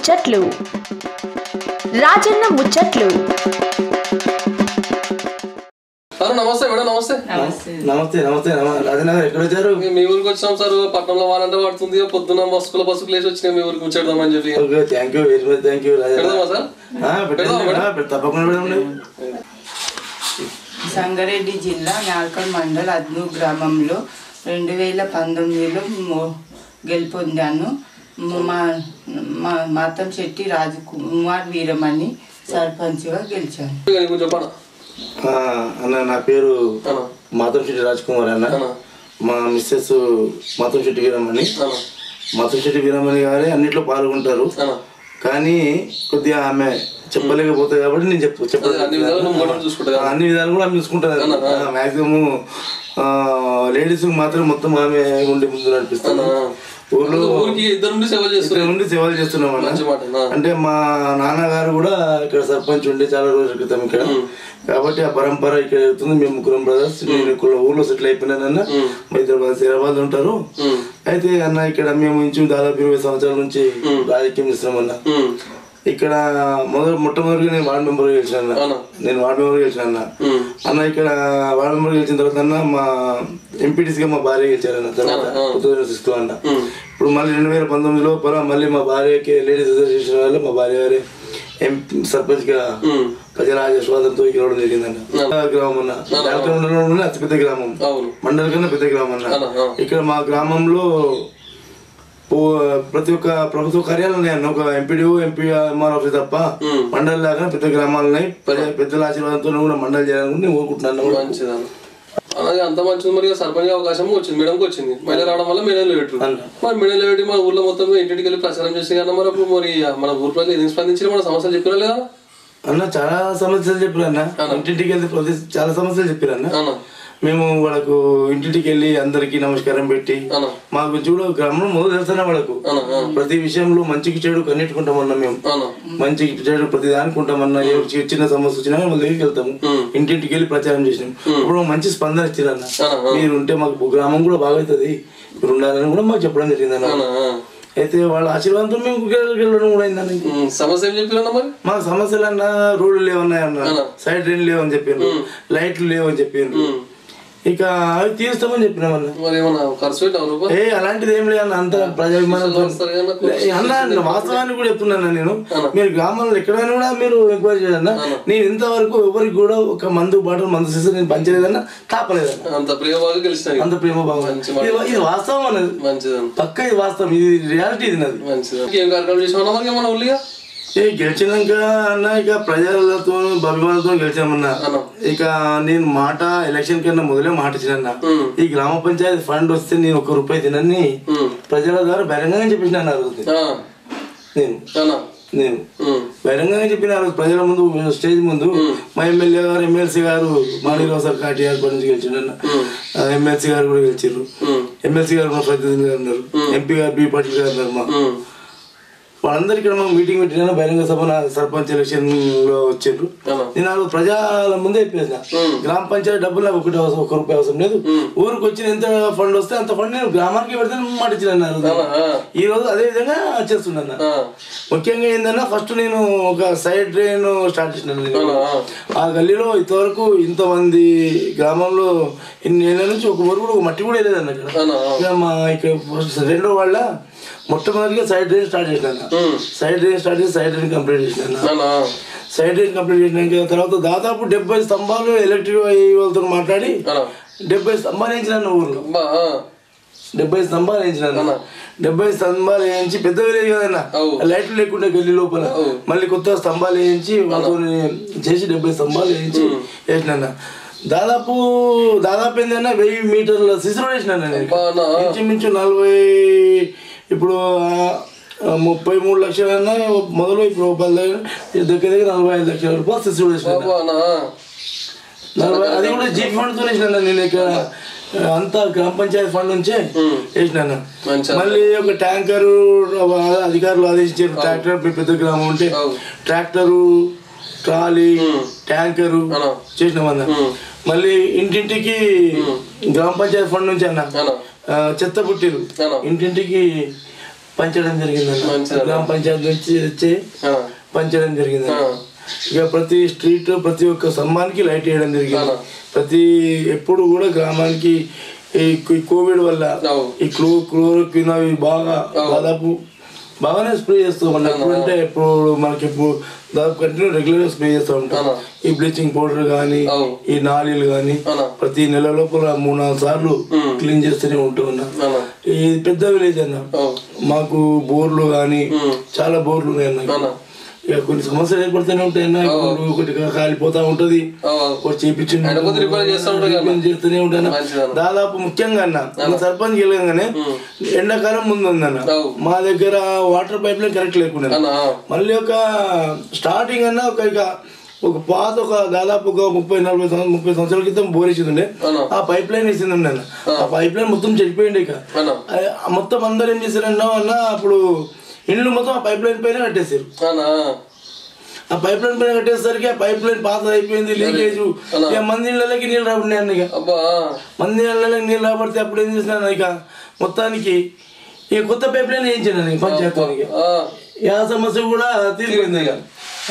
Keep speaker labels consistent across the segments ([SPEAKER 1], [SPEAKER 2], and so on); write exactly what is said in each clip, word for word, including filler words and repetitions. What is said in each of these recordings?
[SPEAKER 1] ముచ్చట్లు రాజన్న ముచ్చట్లు.
[SPEAKER 2] నమస్తే మేడం. నమస్తే
[SPEAKER 3] నమస్తే నమస్తే రాజనగర్ ఎక్కడ వచ్చారు?
[SPEAKER 2] మీ ఊరికి వచ్చాం సార్. పట్టణంలో వారంటే పడుతుంది, పొద్దున్న మస్కుల బస్సుకు లేచి వచ్చినా మీ ఊరికి ముచ్చేద్దామని చెప్పి.
[SPEAKER 3] Thank you very much. Thank you
[SPEAKER 2] పెడదామా సార్?
[SPEAKER 3] తప్పకుండా పెడదాం.
[SPEAKER 4] సంగారెడ్డి జిల్లా నాల్కల్ మండల్ అద్నూర్ గ్రామంలో రెండు వేల పంతొమ్మిదిలో గెలుపొందాను. మా మాతం శెట్టి రాజు కుమార్ వీరమణి సర్పంచ్గా గెలిచాను.
[SPEAKER 3] అన్న నా పేరు మాతం శెట్టి రాజ్ కుమార్ అన్న. మా మిస్సెస్ మాతం శెట్టి వీరమణి. మాతం శెట్టి వీరమణి గారే అన్నిట్లో పాల్గొంటారు, కానీ కొద్దిగా ఆమె చెప్పలేకపోతాయి కాబట్టి నేను చెప్పు చెప్పలేదు. అన్ని విధాలు కూడా ఆమె చూసుకుంటారు. మ్యాక్సిమం లేడీస్ మాత్రం మొత్తం ఆమె ఉండి ముందు నడిపిస్తాను. ఊర్లో నుండి సేవలు చేస్తున్నాం అన్న. అంటే మా నాన్నగారు కూడా ఇక్కడ సర్పంచ్ ఉండే చాలా రోజుల క్రితం ఇక్కడ, కాబట్టి ఆ పరంపర ఇక్కడ అవుతుంది. మేము ముగ్గురం బ్రదర్స్. నేను ఇక్కడ ఊర్లో సెటిల్ అయిపోయినానన్న. హైదరాబాద్ హైదరాబాద్ ఉంటారు. అయితే అన్న ఇక్కడ మేము ఇంచు దాదాపు ఇరవై సంవత్సరాల నుంచి రాజకీయం చేస్తున్నాం అన్న. ఇక్కడ మొదలు మొట్టమొదటిగా నేను వార్డు మెంబర్ గెలిచిన అన్న. నేను వార్డు మెంబర్ గెలిచిన అన్న అన్న ఇక్కడ వార్డు మెంబర్ గెలిచిన తర్వాత అన్న మా ఎంపీటీసీగా మా భార్య గెలిచారన్న. తర్వాత కొత్త సిక్స్త్ అన్న. ఇప్పుడు మళ్ళీ రెండు వేల పంతొమ్మిదిలో పరా మళ్ళీ మా భార్యకి లేడీస్ అసోసియేషన్ వల్ల మా భార్య గారి ఎంపీ సర్పంచ్ గా ప్రజల ఆశీర్వాదంతో గెలవడం జరిగిందన్న. గ్రామం అన్న నాల్కల్ మండలంలోనే అతిపెద్ద గ్రామం, మండలం కన్నా పెద్ద గ్రామం అన్న. ఇక్కడ మా గ్రామంలో ప్రతి ఒక్క ప్రభుత్వ కార్యాలయం ఉన్నాయన్న. ఒక ఎంపీడీఓ ఎంపీ ఎంఆర్ ఆఫీస్ తప్ప మండలి లాగా పెద్ద గ్రామాలు ఉన్నాయి. పెద్దల ఆశీర్వాదంతో కూడా మండలి చేయాలని నేను కోరుకుంటున్నాను.
[SPEAKER 2] అలాగే అంత మంచిది. మరి సర్పంచ్ అవకాశం వచ్చింది, మేడంకి వచ్చింది. మహిళ రావడం వల్ల మేడం లేటు మరి మేడం లేటి మన ఊర్లో మొత్తం ఇంటికి వెళ్ళి ప్రచారం చేసి కన్నా మరి అప్పుడు మరి మన ఊరు ప్రజలు ఎందుకు స్పందించి మన సమస్యలు చెప్పినా లేదా
[SPEAKER 3] అన్న? చాలా సమస్యలు చెప్పారన్న. ఇంటింటికి వెళ్తే చాలా సమస్యలు చెప్పారన్న. మేము వాళ్ళకు ఇంటింటికి వెళ్ళి అందరికి నమస్కారం పెట్టి మాకు చూడ గ్రామంలో మొదలు తెలుస్తున్నా వాళ్ళకు ప్రతి విషయంలో మంచికి చెడు కన్నెట్టుకుంటామన్నా. మేము మంచికి చెడు ప్రతి దానికుంటామన్నా. చిన్న సమస్య వచ్చినా వాళ్ళ దగ్గరికి వెళ్తాము. ఇంటింటికి వెళ్ళి ప్రచారం చేసినాం. ఇప్పుడు మంచి స్పందన ఇచ్చారన్న. మీరు ఉంటే మాకు గ్రామం కూడా బాగవుతుంది, మీరు ఉండాలని కూడా మాకు చెప్పడం జరిగిందన్న. అయితే వాళ్ళ ఆశీర్వాదంతో మేము వెళ్ళడం కూడా అయిందని.
[SPEAKER 2] సమస్య ఏం చెప్పారన్నా? మరి
[SPEAKER 3] మా సమస్యలు అన్న రోడ్లు లేవన్నాయన్న, సైడ్ డ్రైన్ లేవని చెప్పారు, లైట్లు లేవని చెప్పారు. ఇక అవి తీరుస్తామని చెప్పినామన్నా. ఏ అలాంటిది ఏం లేదు అన్న. అంత ప్రజాభిమానంతో అన్న. వాస్తవాన్ని కూడా చెప్తున్నాను నేను. మీరు గ్రామాల్లో ఎక్కడైనా కూడా మీరు ఎంక్వైరీ చేయాలన్నా. నేను ఇంతవరకు ఎవరికి కూడా ఒక మందు బాటలు మందు సీసా నేను పంచలేదన్నా, తాపలేదన్న.
[SPEAKER 2] అంత ప్రేమగా గెలిచిన
[SPEAKER 3] అంత ప్రేమ భావం. ఇది వాస్తవం అన్నది, పక్క ఇది వాస్తవం, ఇది రియాలిటీ. ఇది నాది.
[SPEAKER 2] ఏం కార్యక్రమం చేసామన్నా మన ఊళ్ళో?
[SPEAKER 3] ఏ గెలిచినాక అన్న ఇక ప్రజలతో అభిమానులతో గెలిచామన్నా. ఇక నేను మాట ఎలక్షన్ కన్నా మొదలే మాట ఇచ్చిన. ఈ గ్రామ పంచాయతీ ఫండ్ వస్తే నేను ఒక రూపాయి తినని ప్రజల ద్వారా బహిరంగంగా చెప్పిన ఆ రోజు. నేను నేను బహిరంగంగా చెప్పిన ఆ రోజు ప్రజల ముందు, స్టేజ్ ముందు. మా ఎమ్మెల్యే గారు ఎమ్మెల్సీ గారు మాణిరావు సార్ కాటియార్ పడి నుంచి గెలిచిండన్న. ఎమ్మెల్సీ గారు కూడా గెలిచారు. ఎమ్మెల్సీ గారు మా ప్రతినిధి గారు ఉన్నారు, ఎంపీ గారు బి పాటిల్ గారు ఉన్నారు. మా వాళ్ళందరూ ఇక్కడ మాకు మీటింగ్ పెట్టిన బహిరంగ సభ సర్పంచ్ ఎలక్షన్ లో వచ్చారు. నేను ఆ ప్రజల ముందే చెప్పేసిన గ్రామ పంచాయతీ డబ్బులు నాకు ఒకటి అవసరం, ఒక రూపాయి అవసరం లేదు. ఊరికి వచ్చిన ఎంత ఫండ్ వస్తే అంత ఫండ్ నేను గ్రామానికి పెడితే మాటిచ్చిన. ఈ రోజు అదే విధంగా చేస్తున్నాను. ముఖ్యంగా ఏంటన్నా, ఫస్ట్ నేను ఒక సైడ్ డ్రైన్ స్టార్ట్ చేసినాను. ఆ గల్లీలో ఇంతవరకు ఇంతమంది గ్రామంలో ఇన్ని ఏళ్ళ నుంచి ఒక ఊరు కూడా ఒక మట్టి కూడా వెళ్ళేదన్న. ఇక్కడ మా ఇక్కడ రెండో వాళ్ళ మొట్టమొదటిగా సైడ్ డ్రైన్ స్టార్ట్ చేసినాను. సైడ్ డ్రైన్ స్టార్ట్ చేసి సైడ్ డ్రైన్ కంప్లీట్ చేసినాను. సైడ్ డ్రైన్ కంప్లీట్ చేసినాక తర్వాత దాదాపు డెబ్బై స్తంభాలు ఎలక్ట్రిక్ వాళ్ళతో మాట్లాడి డెబ్బై స్తంభాలు వేయించినాను ఊర్లో. డెబ్బై స్తంభాలు వేయించినాను. డెబ్బై స్తంభాలు వేయించి పెద్ద విలేజ్ కదన్నా, లైట్లు లేకుండా గల్లీ లోపల మళ్ళీ కొత్త స్తంభాలు వేయించి వాళ్ళతో చేసి డెబ్బై స్తంభాలు వేయించి వేసినా. దాదాపు దాదాపు ఏంటన్నా వెయ్యి మీటర్ల సిసిరోడ్ వేసినాను నేను. ఇంచుమించు నలభై ఇప్పుడు ముప్పై మూడు లక్షలన్నా మొదలు ఇప్పుడు దగ్గర దగ్గర నలభై ఐదు లక్షల రూపాయలు సిసిరోడ్ వేసినాను. నలభై అది కూడా జీపీ ఫండ్తో వేసినా నేను. ఇక్కడ అంతా గ్రామ పంచాయతీ ఫండ్ నుంచే వేసినాను. మళ్ళీ ఒక ట్యాంకరు అధికారులు ఆదేశించారు. ట్రాక్టర్ పెద్ద గ్రామం ఉంటే ట్రాక్టరు, ట్రాలీ, ట్యాంకరు చేసినామన్నా. మళ్ళీ ఇంటింటికి గ్రామ పంచాయతీ ఫండ్ నుంచి అన్న చెత్త బుట్టిలు ఇంటింటికి పంచడం జరిగిందన్న. గ్రామ పంచాయతీ నుంచి వచ్చి పంచడం జరిగిందన్న. ఇక ప్రతి స్ట్రీట్ ప్రతి ఒక్క స్తంభానికి లైట్ వేయడం జరిగింది. ప్రతి ఎప్పుడు కూడా గ్రామానికి ఈ కోవిడ్ వల్ల ఈ క్లో క్లోరోక్విన్ అవి బాగా దాదాపు బాగానే స్ప్రే చేస్తూ ఉంటాం. ఎప్పుడంటే ఎప్పుడు మనకి ఇప్పుడు దాదాపు కంటిన్యూ రెగ్యులర్గా స్ప్రే చేస్తూ ఉంటాం. ఈ బ్లీచింగ్ పౌడర్ కానీ ఈ నాళీలు కానీ ప్రతి నెల లోపల మూడు నాలుగు సార్లు క్లీన్ చేస్తూనే ఉంటూ ఉన్నాం. ఇది పెద్ద విలేజ్ అన్న, మాకు బోర్లు కానీ చాలా బోర్లు ఉన్నాయి అన్న. ఇక కొన్ని సమస్యలు ఏర్పడుతూనే ఉంటాయి అన్న. ఒకటి కాలిపోతా ఉంటది, ఒకటి చేస్తూనే ఉంటాను. దాదాపు ముఖ్యంగా అన్న సర్పంచ్ వెళ్ళగానే ఎండాకాలం ముందు ఉందన్న మా దగ్గర వాటర్ పైప్ లైన్ కరెక్ట్ లేకుండా మళ్ళీ ఒక స్టార్టింగ్ అన్న ఒక ఇక ఒక పాత ఒక దాదాపు ఒక ముప్పై నలభై సంవత్సరం ముప్పై సంవత్సరాల క్రితం బోర్ వేసింది ఉండే. ఆ పైప్ లైన్ వేసింది ఉండే అన్న. ఆ పైప్ లైన్ మొత్తం చెడిపోయింది. ఇక మొత్తం అందరు ఏం చేశారన్నా అన్న అప్పుడు ఇల్లు మొత్తం ఆ పైప్ లైన్ పైన కట్టేసారు. ఆ పైప్ లైన్ పైన కట్టేసరికి ఆ పైప్ లైన్ పాత అయిపోయింది, లీకేజ్. ఇక మంది ఇళ్ళకి నీళ్ళు రాబడినాయి అన్న. ఇక మంది ఇళ్ళకి నీళ్ళు రాబడితే అప్పుడు ఏం చేసినా ఇక మొత్తానికి ఇక కొత్త పైప్ లైన్ వేయించాను పంచాయతీకి. ఆ సమస్య కూడా తీరిపోయింది. ఇక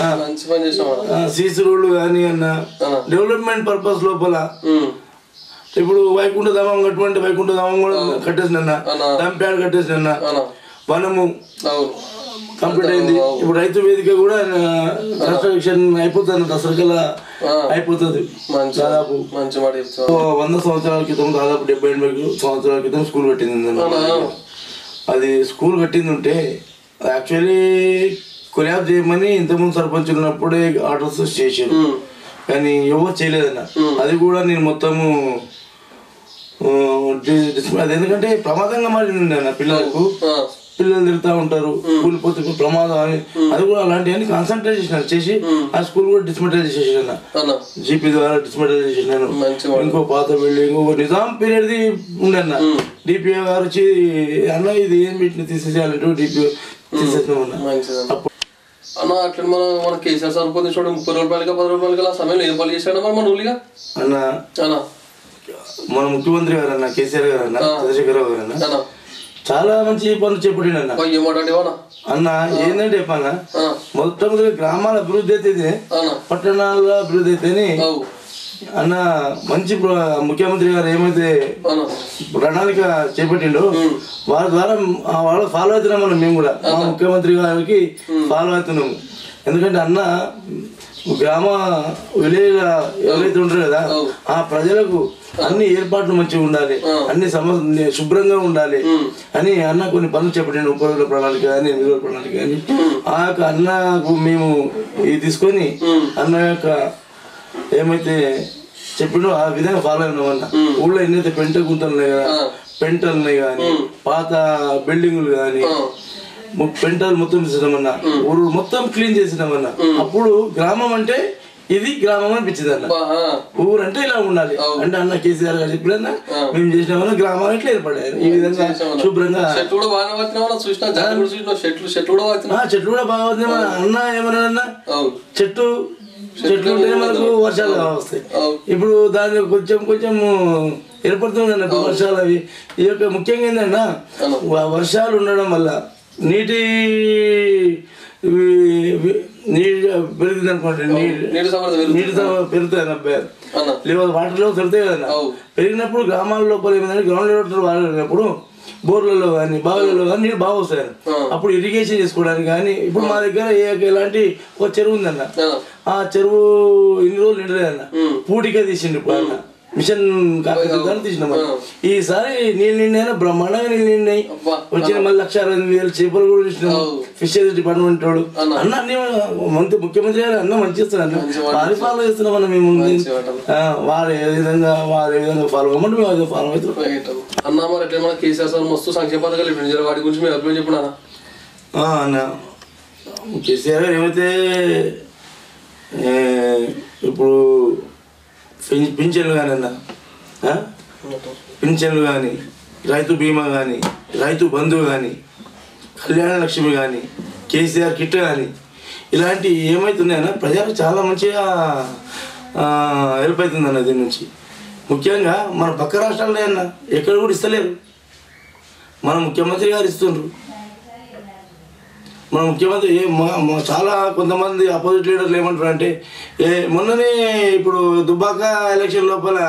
[SPEAKER 3] సీసీ రోడ్లు కానీ అన్న డెవలప్మెంట్ పర్పస్ లోపల ఇప్పుడు వైకుంఠ ధామం కట్టుకుంటే వైకుంఠ ధామం కూడా కట్టేసిన డంప్యాడ్ కట్టేసిన వనము కంప్లీట్ అయింది. ఇప్పుడు రైతు వేదిక కూడా కన్స్ట్రక్షన్ అయిపోతుంది, దసరకల్లా అయిపోతుంది. దాదాపు వంద సంవత్సరాల క్రితం దాదాపు డెబ్బై ఎనభై సంవత్సరాల క్రితం స్కూల్ కట్టింది. అది స్కూల్ కట్టింది ఉంటే యాక్చువల్లీ కొలాబ్ చేయమని ఇంతకుముందు సర్పంచ్ ఉన్నప్పుడే ఆర్డర్స్ చేశారు, కానీ ఎవరు చేయలేదన్న. అది కూడా నేను మొత్తము అది ఎందుకంటే ప్రమాదంగా మారింది అన్న. పిల్లలకు పిల్లలు తిరుగుతూ ఉంటారు, కూలిపోతే ప్రమాదం అని అది కూడా అలాంటివన్నీ కాన్సన్ట్రేట్ చేసినాను చేసి ఆ స్కూల్ కూడా డిస్మెటలైజ్ చేసాను. జీపీ ద్వారా డిస్మెటలైజ్ చేసినాను. ఇంకో పాత బిల్డింగ్ ఇంకో నిజాం పీరియడ్ ది ఉండే అన్న. డిపిఓ గారు వచ్చి అన్న ఇది ఏం వీటిని తీసేసేయాలంటూ డిపిఓ తీసేసినాం అన్న.
[SPEAKER 2] అన్న అట్లా మనం మన కేసీఆర్ సార్ పొంది చూడండి ముప్పై రూపాయలుగా పది రూపాయలుగా ఆ సమయంలో ఏం పని చేశాడు మరి మన ఊళ్ళిగా
[SPEAKER 3] అన్న.
[SPEAKER 2] అన్న
[SPEAKER 3] మన ముఖ్యమంత్రి గారు అన్న కేసీఆర్ గారు అన్న చంద్రశేఖరరావు గారు అన్న చాలా మంచి పనులు చేపట్టిన అన్న. ఏంటంటే చెప్పాన మొట్టమొదటి గ్రామాల అభివృద్ధి అయితే పట్టణాల అభివృద్ధి అయితేనే అన్న. మంచి ముఖ్యమంత్రి గారు ఏమైతే ప్రణాళిక చేపట్టిండో వారి ద్వారా వాళ్ళ ఫాలో అవుతున్నాం మనం. మేము కూడా మా ముఖ్యమంత్రి గారికి ఫాలో అవుతున్నాము. ఎందుకంటే అన్న గ్రామ విలేజ్ ఎవరైతే ఉంటారు కదా ఆ ప్రజలకు అన్ని ఏర్పాట్లు మంచిగా ఉండాలి, అన్ని సమస్య శుభ్రంగా ఉండాలి అని అన్న కొన్ని పనులు చెప్పండి. ముప్పై రోజుల ప్రణాళిక కానీ ఎనిమిది రోజుల ప్రణాళిక కానీ ఆ యొక్క అన్నకు మేము ఇది తీసుకొని అన్న యొక్క ఏమైతే చెప్పిండో ఆ విధంగా ఫాలో అయినాం అన్న. ఊళ్ళో ఎన్నైతే పెంట గుంతలు ఉన్నాయి కదా, పెంటలు ఉన్నాయి కానీ పాత బిల్డింగులు కానీ పెంటలు మొత్తం తీసినామన్నా, ఊరు మొత్తం క్లీన్ చేసినామన్నా. అప్పుడు గ్రామం అంటే ఇది గ్రామం అనిపించింది అన్న. ఊరు అంటే ఇలా ఉండాలి అంటే అన్న కేసీఆర్ గారు చెప్పిన మేము చేసినామన్నా గ్రామాలు ఇట్లా ఏర్పడాయి. ఈ విధంగా శుభ్రంగా చెట్లు కూడా బాగా వస్తున్నాయి. మన అన్న ఏమన్నా అన్న చెట్టు చెట్లు ఉంటేనే మనకు వర్షాలు వస్తాయి. ఇప్పుడు దాని కొంచెం కొంచెం ఏర్పడుతుంది అన్నట్టు వర్షాలు అవి. ఈ యొక్క ముఖ్యంగా ఏంటన్నా వర్షాలు ఉండడం వల్ల నీటి నీటి పెరుగుతుంది అనుకోండి, నీటి పెరుగుతాయి అబ్బాయి లేకపోతే వాటర్ లెవెల్ పెరుగుతాయి కదన్నా. పెరిగినప్పుడు గ్రామాల లోపల ఏమైందంటే గ్రౌండ్ లెవెల్ వాడినప్పుడు బోర్లలో కానీ బావులలో కానీ నీళ్ళు బాగా వస్తాయి. అప్పుడు ఇరిగేషన్ చేసుకోవడానికి కానీ ఇప్పుడు మా దగ్గర ఎలాంటి ఒక చెరువు ఉందన్న. ఆ చెరువు ఇన్ని రోజులు నిండలేదన్న, పూటికే తీసిండు ఇప్పుడు అన్న. మిషన్ కాకపోతే తీసినాం. ఈసారి నీళ్ళు నిండినా బ్రహ్మాండంగా నీళ్ళు నిండినాయి. వచ్చిన మళ్ళీ లక్ష అరవై ఎనిమిది వేల చేపలు కూడా చూసినాం. ఫిషరీస్ డిపార్ట్మెంట్ వాడు అన్న అన్ని మంత్రి ముఖ్యమంత్రి గారు అన్న మంచి చేస్తారు అన్న. వారి ఫాలో చేస్తున్నాం అన్న. మేము వారు ఏ విధంగా వారు ఏ విధంగా ఫాలో అవ్వమంటే మేము అదే ఫాలో అవుతున్నాం
[SPEAKER 2] అన్న. మరి ఎట్లా మన కేసీఆర్ సార్ మస్తు సంక్షేమ పథకాలు ఇప్పుడు వాటి గురించి మేము అభిప్రాయం చెప్పినా
[SPEAKER 3] అన్న. కేసీఆర్ గారు ఏమైతే ఇప్పుడు పింఛన్లు కానీ అన్న, పింఛన్లు కానీ రైతు బీమా కానీ రైతు బంధువు కానీ కళ్యాణ లక్ష్మి కానీ కేసీఆర్ కిట్ కానీ ఇలాంటి ఏమవుతున్నాయన్న ప్రజలకు చాలా మంచిగా హెల్ప్ అవుతుందన్న. దీని నుంచి ముఖ్యంగా మన పక్క రాష్ట్రాల్లో అన్న ఎక్కడ కూడా ఇస్తలేరు, మన ముఖ్యమంత్రి గారు ఇస్తుండ్రు. మన ముఖ్యమంత్రి ఏ చాలా కొంతమంది అపోజిట్ లీడర్లు ఏమంటారు అంటే ఏ మొన్ననే ఇప్పుడు దుబ్బాక ఎలక్షన్ లోపల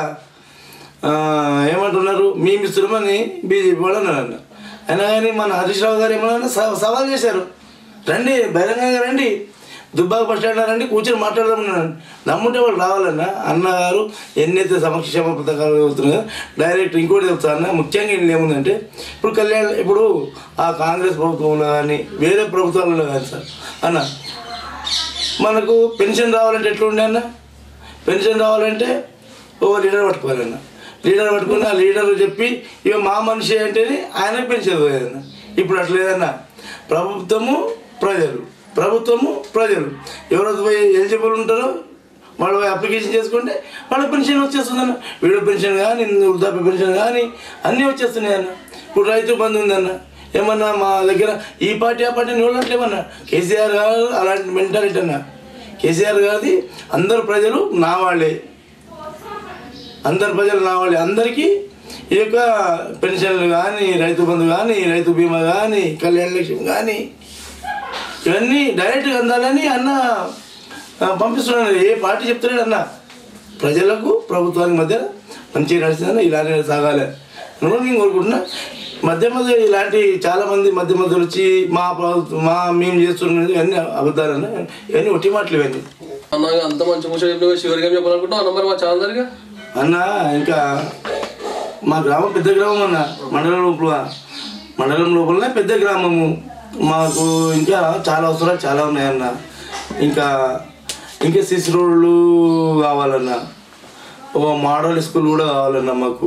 [SPEAKER 3] ఏమంటున్నారు మేము ఇస్తున్నామని బీజేపీ వాళ్ళు అన్నారన్న. అయినా కానీ మన హరీష్ రావు గారు ఏమన్నా సవాల్ చేశారు, రండి బహిరంగంగా రండి దుబ్బాక బస్ స్టాండ్ రండి కూర్చొని మాట్లాడదామన్నారు. నమ్ముంటే వాళ్ళు రావాలన్న. అన్నగారు ఎన్నైతే సమక్షేమ పథకాలు అవుతున్నాయో డైరెక్ట్ ఇంకోటి చెప్తా అన్న. ముఖ్యంగా ఇల్లు ఏముందంటే ఇప్పుడు కళ్యాణ ఇప్పుడు ఆ కాంగ్రెస్ ప్రభుత్వంలో కానీ వేరే ప్రభుత్వాలలో కానీ సార్ అన్న మనకు పెన్షన్ రావాలంటే ఎట్లుండే అన్న, పెన్షన్ రావాలంటే ఓ లీడర్ పట్టుకోవాలన్న. లీడర్ పట్టుకుని ఆ లీడర్ చెప్పి ఇక మా మనిషి అంటేనే ఆయన పెన్షన్ పోయేదన్న. ఇప్పుడు అట్లేదన్న, ప్రభుత్వము ప్రజలు ప్రభుత్వము ప్రజలు ఎవరైతే పోయి ఎలిజిబుల్ ఉంటారో వాళ్ళు పోయి అప్లికేషన్ చేసుకుంటే వాళ్ళ పెన్షన్ వచ్చేస్తుందన్న. వీడియో పెన్షన్ కానీ వృద్ధాప్య పెన్షన్ కానీ అన్నీ వచ్చేస్తున్నాయి అన్న. ఇప్పుడు రైతు బంధు ఉందన్న, ఏమన్నా మా దగ్గర ఈ పార్టీ ఆ పార్టీ నిలవట్లేమన్నా. కేసీఆర్ గారు అలాంటి మెంటాలిటీ అన్న. కేసీఆర్ గారిది అందరు ప్రజలు నా వాళ్ళే, అందరు ప్రజలు నా వాళ్ళే. అందరికీ ఈ యొక్క పెన్షన్లు కానీ రైతు బంధు కానీ రైతు బీమా కానీ కళ్యాణ లక్ష్యం కానీ ఇవన్నీ డైరెక్ట్గా అందాలని అన్న పంపిస్తున్నాను. ఏ పార్టీ చెప్తున్నాడు అన్న, ప్రజలకు ప్రభుత్వానికి మధ్య మంచిగా నడుస్తుందని ఇలానే సాగాలి అని నేను కోరుకుంటున్నా. మధ్య మధ్య ఇలాంటి చాలామంది మధ్య మధ్యలో వచ్చి మా ప్రభుత్వం మా మేము చేస్తున్నది ఇవన్నీ అబద్ధాలన్న, ఇవన్నీ ఒట్టి మాటలు ఇవన్నీ
[SPEAKER 2] అన్న. అంత మంచి ముచ్చట చివరిగా చెప్పాలనుకుంటున్నాం అన్న. మరి మా ఛానల్ దగ్గర
[SPEAKER 3] అన్న ఇంకా మా గ్రామం పెద్ద గ్రామం అన్న, మండలం లోపల మండలం లోపలనే పెద్ద గ్రామము. మాకు ఇంకా చాలా అవసరాలు చాలా ఉన్నాయన్న. ఇంకా ఇంకా సిసి రోడ్లు కావాలన్నా, ఓ మోడల్ స్కూల్ కూడా కావాలన్నా, మాకు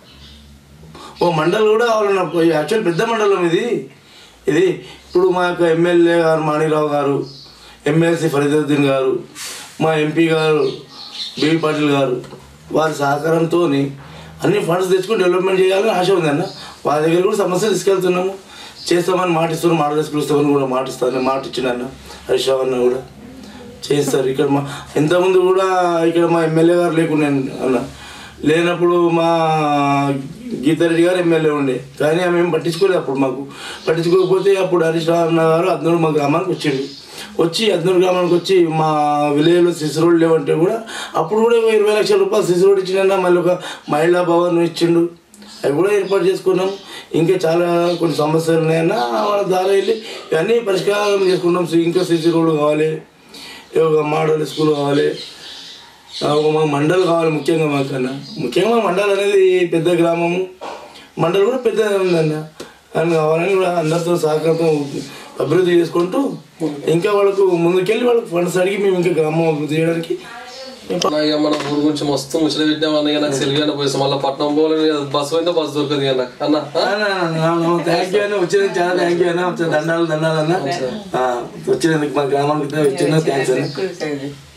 [SPEAKER 3] ఓ మండలం కూడా కావాలన్నా. యాక్చువల్ పెద్ద మండలం ఇది ఇది ఇప్పుడు మా యొక్క ఎమ్మెల్యే గారు మాణిరావు గారు, ఎమ్మెల్సీ ఫరీదుద్దీన్ గారు, మా ఎంపీ గారు బీవీ పాటిల్ గారు వారి సహకారంతో అన్ని ఫండ్స్ తెచ్చుకొని డెవలప్మెంట్ చేయాలని ఆశ ఉందన్న. వాళ్ళ దగ్గర కూడా సమస్యలు తీసుకెళ్తున్నాము, చేస్తామని మాటిస్తున్నాం. మోడల్ స్కూల్ ఇస్తామని కూడా మాటిస్తాను, మాట ఇచ్చినన్న హరీష్ రావు అన్న కూడా చేస్తారు. ఇక్కడ మా ఇంతకుముందు కూడా ఇక్కడ మా ఎమ్మెల్యే గారు లేకుండా అన్న, లేనప్పుడు మా గీతారెడ్డి గారు ఎమ్మెల్యే ఉండే, కానీ ఆమె ఏం పట్టించుకోలేదు. అప్పుడు మాకు పట్టించుకోకపోతే అప్పుడు హరీష్ రావు అన్న గారు అద్నూరు మా గ్రామానికి వచ్చిండు. వచ్చి అద్నూరు గ్రామానికి వచ్చి మా విలేజ్లో సిసి రోడ్లు లేవంటే కూడా అప్పుడు కూడా ఇరవై లక్షల రూపాయలు సిసి రోడ్ ఇచ్చిండన్న. మళ్ళీ ఒక మహిళా భవన్ ఇచ్చిండు, అవి కూడా ఏర్పాటు చేసుకున్నాం. ఇంకా చాలా కొన్ని సమస్యలు ఉన్నాయన్నా, వాళ్ళ ద్వారా వెళ్ళి ఇవన్నీ పరిష్కారం చేసుకుంటాం. ఇంకా సిసి రోడ్డు కావాలి, ఒక మోడల్ స్కూల్ కావాలి, ఒక మా మండల్ కావాలి. ముఖ్యంగా మాకన్నా ముఖ్యంగా మండల్ అనేది పెద్ద గ్రామము, మండల్ కూడా పెద్దగా ఉందన్న. అని కావాలని కూడా అందరితో సహకారంతో అభివృద్ధి చేసుకుంటూ ఇంకా వాళ్ళకు ముందుకెళ్ళి వాళ్ళకి ఫండ్స్ అడిగి మేము ఇంకా గ్రామం అభివృద్ధి చేయడానికి
[SPEAKER 2] మన ఊరు గురించి మస్తు ముచ్చట పెట్టినాం అన్నయ్య. నాకు సెలవు పోయిస్తాం మళ్ళీ పట్నం పోవాలి, బస్సు పోయిందో బస్సు దొరకదు అన్న. అన్న
[SPEAKER 3] థ్యాంక్ యూ అన్న, వచ్చినందుకు చాలా థ్యాంక్ యూ అన్న. దండాలు దండాలు అన్న, వచ్చినందుకు మా గ్రామానికి వచ్చినందుకు థ్యాంక్స్ అన్న.